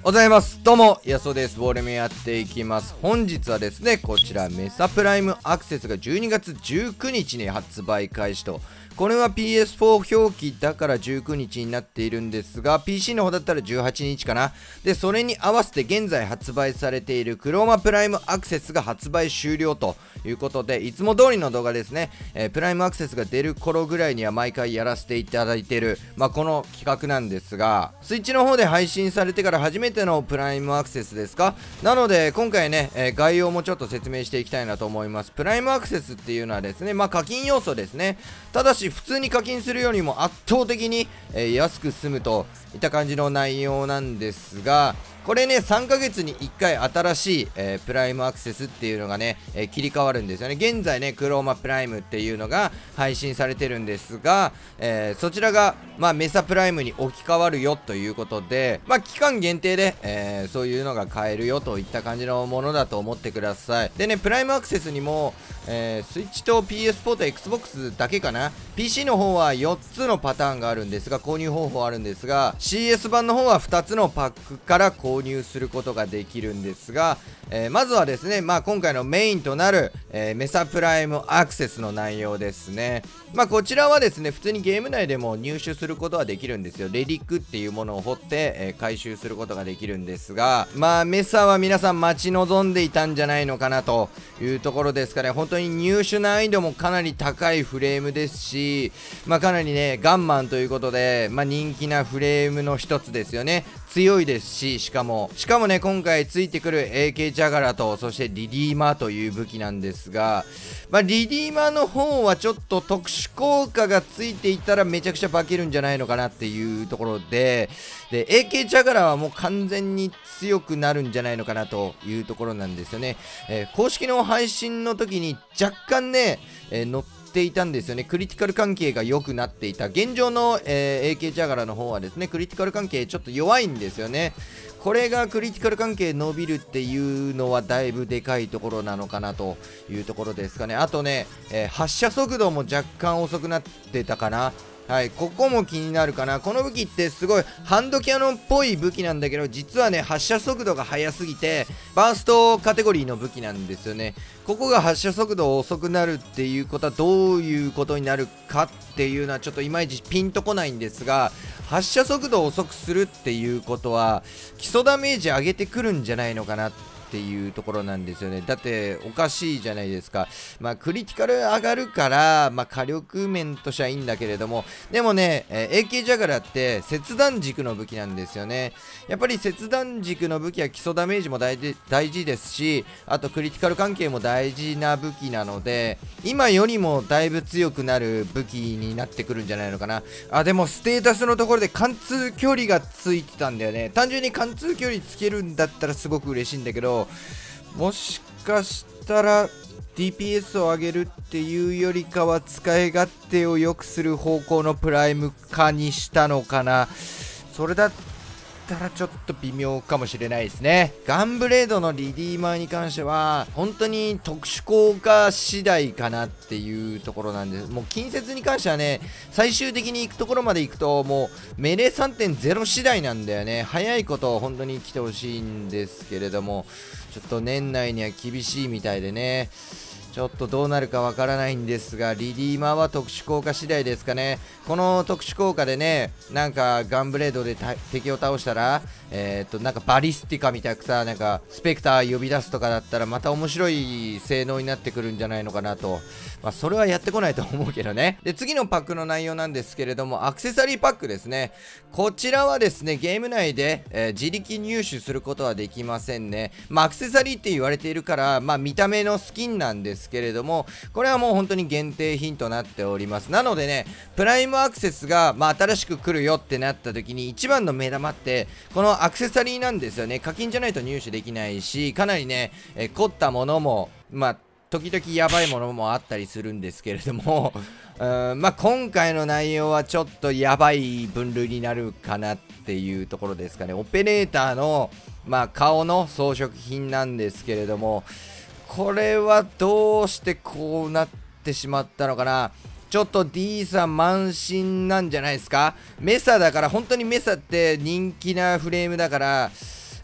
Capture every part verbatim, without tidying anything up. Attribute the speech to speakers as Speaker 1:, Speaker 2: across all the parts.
Speaker 1: おはようございます。どうも、やそです。ボールメやっていきます。本日はですね、こちら、メサプライムアクセスがじゅうにがつじゅうくにちに発売開始と。これは ピーエスフォー 表記だからじゅうくにちになっているんですが、ピーシー の方だったらじゅうはちにちかな。で、それに合わせて現在発売されているクローマプライムアクセスが発売終了ということで、いつも通りの動画ですね、えー、プライムアクセスが出る頃ぐらいには毎回やらせていただいている、まあ、この企画なんですが、スイッチの方で配信されてから初めてのプライムアクセスですか。なので、今回ね、えー、概要もちょっと説明していきたいなと思います。プライムアクセスっていうのはですね、まあ、課金要素ですね。ただし、普通に課金するよりも圧倒的に、えー、安く済むといった感じの内容なんですが、これね、さんかげつにいっかい新しい、えー、プライムアクセスっていうのがね、えー、切り替わるんですよね。現在ね、クローマプライムっていうのが配信されてるんですが、えー、そちらが、まあ、メサプライムに置き換わるよということで、まあ、期間限定で、えー、そういうのが買えるよといった感じのものだと思ってください。でね、プライムアクセスにも、えー、スイッチと ピーエスフォー と Xbox だけかな。ピーシー の方はよっつのパターンがあるんですが、購入方法あるんですが、シーエス 版の方はふたつのパックから購入することができるんですが、えー、まずはですね、まあ、今回のメインとなる、えー、メサプライムアクセスの内容ですね。まあ、こちらはですね、普通にゲーム内でも入手することはできるんですよ。レリックっていうものを掘って、えー、回収することができるんですが、まあ、メサは皆さん待ち望んでいたんじゃないのかなというところですかね。本当に入手難易度もかなり高いフレームですし、まあ、かなりね、ガンマンということで、まあ、人気なフレームの一つですよね。強いですし、しかも、しかもね、今回ついてくる エーケー ジャガラと、そしてリディーマーという武器なんですが、まあ、リディーマーの方はちょっと特殊効果がついていたらめちゃくちゃ化けるんじゃないのかなっていうところで、で、エーケー ジャガラはもう完全に強くなるんじゃないのかなというところなんですよね。えー、公式の配信の時に若干ね、えー、乗っていたんですよね。クリティカル関係が良くなっていた。現状の、えー、エーケー ジャガラの方はですね、クリティカル関係ちょっと弱いんですよね。これがクリティカル関係伸びるっていうのはだいぶでかいところなのかなというところですかね。あとね、えー、発射速度も若干遅くなってたかな。はい、ここも気になるかな。この武器ってすごいハンドキャノンっぽい武器なんだけど、実はね、発射速度が速すぎて、バーストカテゴリーの武器なんですよね。ここが発射速度遅くなるっていうことはどういうことになるかっていうのはちょっといまいちピンとこないんですが、発射速度を遅くするっていうことは、基礎ダメージ上げてくるんじゃないのかなっていうところなんですよね。だっておかしいじゃないですか。まあクリティカル上がるから、まあ火力面としてはいいんだけれども、でもね、えー、エーケー ジャガラって切断軸の武器なんですよね。やっぱり切断軸の武器は基礎ダメージも大事、大事ですし、あとクリティカル関係も大事な武器なので、今よりもだいぶ強くなる武器になってくるんじゃないのかな。あ、でもステータスのところで貫通距離がついてたんだよね。単純に貫通距離つけるんだったらすごく嬉しいんだけど、もしかしたら ディーピーエス を上げるっていうよりかは使い勝手を良くする方向のプライム化にしたのかな。それだったらちょっと微妙かもしれないですね。ガンブレードのリディーマーに関しては本当に特殊効果次第かなっていうところなんです。もう近接に関してはね、最終的に行くところまで行くともうメレー さんてんゼロ 次第なんだよね。早いこと本当に来てほしいんですけれども、ちょっと年内には厳しいみたいでね、ちょっとどうなるかわからないんですが、リディーマーは特殊効果次第ですかね。この特殊効果でね、なんかガンブレードで敵を倒したら、えー、っとなんかバリスティカみたいなさ、なんかスペクター呼び出すとかだったらまた面白い性能になってくるんじゃないのかなと。まあそれはやってこないと思うけどね。で、次のパックの内容なんですけれども、アクセサリーパックですね。こちらはですね、ゲーム内で、えー、自力入手することはできませんね。まあアクセサリーって言われているから、まあ見た目のスキンなんですけれども、これはもう本当に限定品となっております。なのでね、プライムアクセスが、まあ、新しく来るよってなった時に一番の目玉ってこのアクセサリーなんですよね。課金じゃないと入手できないし、かなりね、え凝ったものもまあ時々やばいものもあったりするんですけれどもうん、まあ今回の内容はちょっとやばい分類になるかなっていうところですかね。オペレーターの、まあ、顔の装飾品なんですけれども、これはどうしてこうなってしまったのかな。ちょっと D さん慢心なんじゃないですか。メサだから、本当にメサって人気なフレームだから、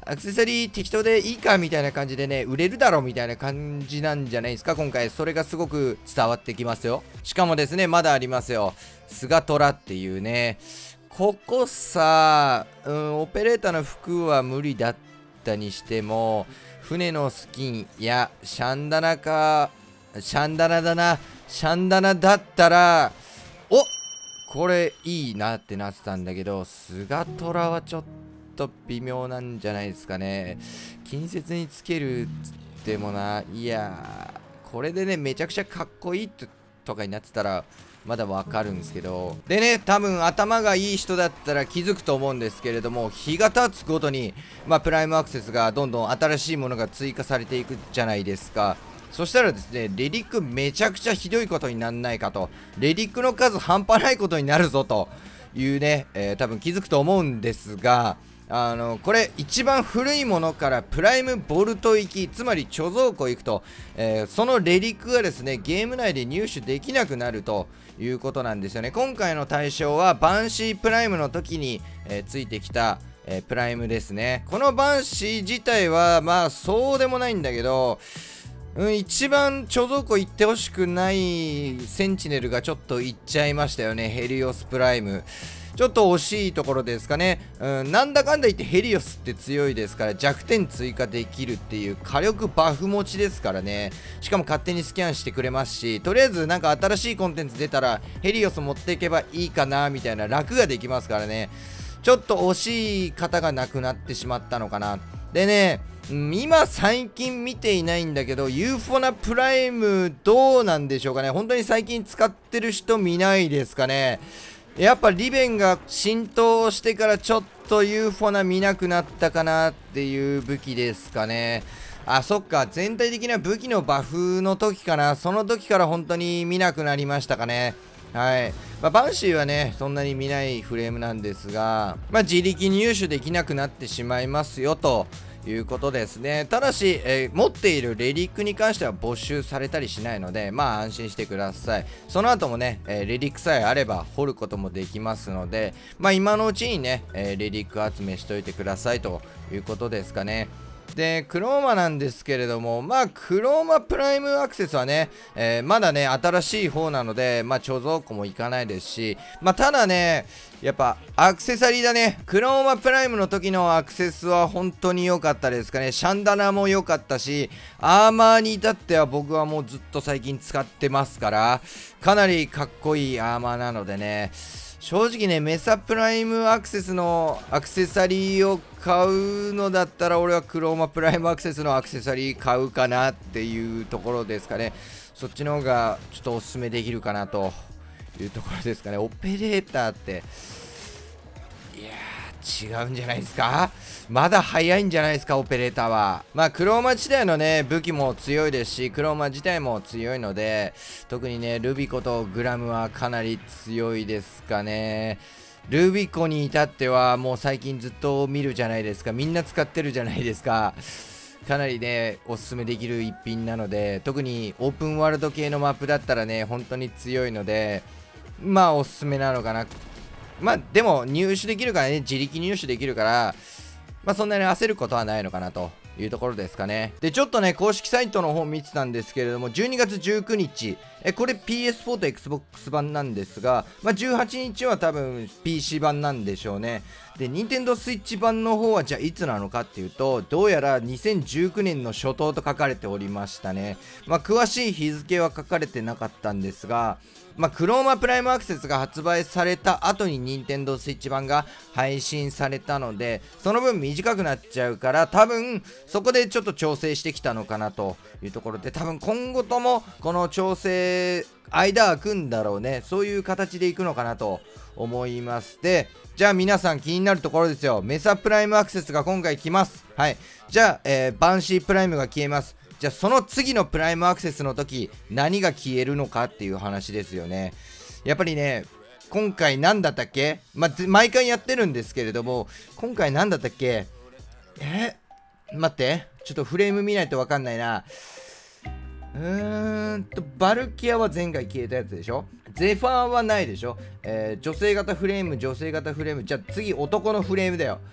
Speaker 1: アクセサリー適当でいいかみたいな感じでね、売れるだろうみたいな感じなんじゃないですか、今回。それがすごく伝わってきますよ。しかもですね、まだありますよ。スガトラっていうね。ここさ、うん、オペレーターの服は無理だったにしても、船のスキンやシャンダナか、シャンダナだな。シャンダナだったら、おこれいいなってなってたんだけど、スガトラはちょっと微妙なんじゃないですかね。近接につけるっつってもな、いやー、これでね、めちゃくちゃかっこいいとかになってたら、まだわかるんですけど。でね、多分頭がいい人だったら気づくと思うんですけれども、日が経つごとに、まあ、プライムアクセスがどんどん新しいものが追加されていくじゃないですか。そしたらですね、レリックめちゃくちゃひどいことになんないかと。レリックの数半端ないことになるぞというね、えー、多分気づくと思うんですが、あの、これ一番古いものからプライムボルト行き、つまり貯蔵庫行くと、えー、そのレリックがですね、ゲーム内で入手できなくなるということなんですよね。今回の対象はバンシープライムの時に、えー、ついてきた、えー、プライムですね。このバンシー自体はまあそうでもないんだけど、うん、一番貯蔵庫行ってほしくないセンチネルがちょっと行っちゃいましたよね。ヘリオスプライム。ちょっと惜しいところですかね。うん、なんだかんだ言ってヘリオスって強いですから、弱点追加できるっていう火力バフ持ちですからね。しかも勝手にスキャンしてくれますし、とりあえずなんか新しいコンテンツ出たらヘリオス持っていけばいいかなみたいな楽ができますからね。ちょっと惜しい方がなくなってしまったのかな。でね、今最近見ていないんだけど、ユーフォナプライムどうなんでしょうかね。本当に最近使ってる人見ないですかね。やっぱリベンが浸透してからちょっとユーフォナ見なくなったかなっていう武器ですかね。あ、そっか。全体的な武器のバフの時かな。その時から本当に見なくなりましたかね。はい。まあ、バンシーはね、そんなに見ないフレームなんですが、まあ、自力入手できなくなってしまいますよということですね。ただし、えー、持っているレリックに関しては没収されたりしないので、まあ安心してください。その後もね、えー、レリックさえあれば掘ることもできますので、まあ今のうちにね、えー、レリック集めしといてくださいということですかね。で、クローマなんですけれども、まあ、クローマプライムアクセスはね、えー、まだね、新しい方なので、まあ、貯蔵庫もいかないですし、まあ、ただね、やっぱ、アクセサリーだね。クローマプライムの時のアクセスは本当に良かったですかね。シャンダナも良かったし、アーマーに至っては僕はもうずっと最近使ってますから、かなりかっこいいアーマーなのでね、正直ね、メサプライムアクセスのアクセサリーを買うのだったら、俺はクローマプライムアクセスのアクセサリー買うかなっていうところですかね。そっちの方がちょっとおすすめできるかなというところですかね。オペレーターって、いやー、違うんじゃないですか。まだ早いんじゃないですか、オペレーターは。まあ、クローマ自体のね、武器も強いですし、クローマ自体も強いので、特にね、ルビコとグラムはかなり強いですかね。ルビコに至っては、もう最近ずっと見るじゃないですか。みんな使ってるじゃないですか。かなりね、おすすめできる一品なので、特にオープンワールド系のマップだったらね、本当に強いので、まあ、おすすめなのかな。まあ、でも、入手できるからね、自力入手できるから、まあそんなに焦ることはないのかなというところですかね。で、ちょっとね、公式サイトの方見てたんですけれども、じゅうにがつじゅうくにち、え、これ ピーエスフォー と Xbox 版なんですが、まあじゅうはちにちは多分 ピーシー 版なんでしょうね。で、Nintendo Switch 版の方はじゃあいつなのかっていうと、どうやらにせんじゅうきゅうねんの初頭と書かれておりましたね。まあ詳しい日付は書かれてなかったんですが、まあ、クローマプライムアクセスが発売された後に Nintendo Switch 版が配信されたので、その分短くなっちゃうから、多分そこでちょっと調整してきたのかなというところで、多分今後ともこの調整間空くんだろうね。そういう形でいくのかなと思います。で、じゃあ皆さん気になるところですよ。メサプライムアクセスが今回来ます。はい。じゃあ、えー、バンシープライムが消えます。じゃあその次のプライムアクセスの時何が消えるのかっていう話ですよね。やっぱりね、今回何だったっけ、まあ、毎回やってるんですけれども、今回何だったっけ、え待って、ちょっとフレーム見ないと分かんないな。うーんと、バルキアは前回消えたやつでしょ。ゼファーはないでしょ。えー、女性型フレーム、女性型フレーム。じゃあ次男のフレームだよ。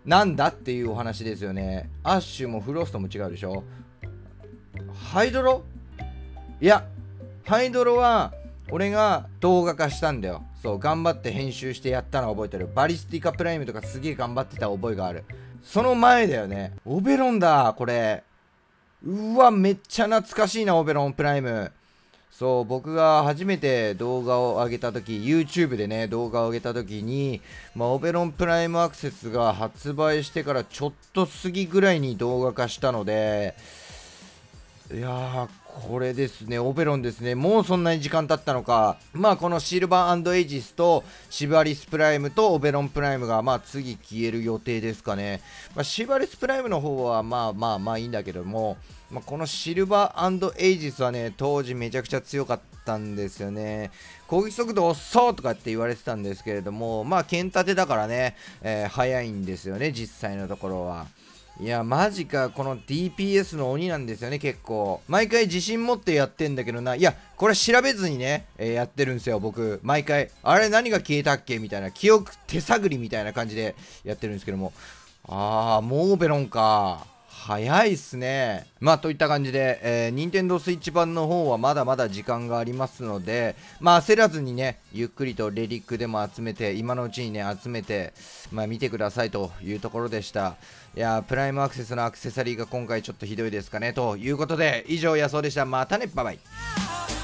Speaker 1: なんだっていうお話ですよね。アッシュもフロストも違うでしょ。ハイドロ、いやハイドロは俺が動画化したんだよ。そう頑張って編集してやったのは覚えてる。バリスティカプライムとかすげえ頑張ってた覚えがある。その前だよね。オベロンだこれ。うわめっちゃ懐かしいな、オベロンプライム。そう僕が初めて動画を上げた時 YouTube でね動画を上げた時に、まあ、オベロンプライムアクセスが発売してからちょっと過ぎぐらいに動画化したので、いやーこれですね、オベロンですね。もうそんなに時間経ったのか。まあこのシルバー&エイジスとシバリスプライムとオベロンプライムがまあ次消える予定ですかね。まあ、シバリスプライムの方はまあまあまあいいんだけども、まあ、このシルバー&エイジスはね当時めちゃくちゃ強かったんですよね。攻撃速度遅っとかって言われてたんですけれども、まあ剣立てだからね、えー、速いんですよね実際のところは。いやマジか、この ディーピーエス の鬼なんですよね。結構毎回自信持ってやってんだけどな。いやこれ調べずにね、えー、やってるんですよ僕。毎回あれ何が消えたっけみたいな、記憶手探りみたいな感じでやってるんですけども、あーもうオベロンか、早いっすね。まあといった感じで、えー、任天堂スイッチ版の方はまだまだ時間がありますので、まあ焦らずにねゆっくりとレリックでも集めて、今のうちにね集めて、まあ見てくださいというところでした。いやープライムアクセスのアクセサリーが今回ちょっとひどいですかねということで、以上野草でした。またね、バイバイ。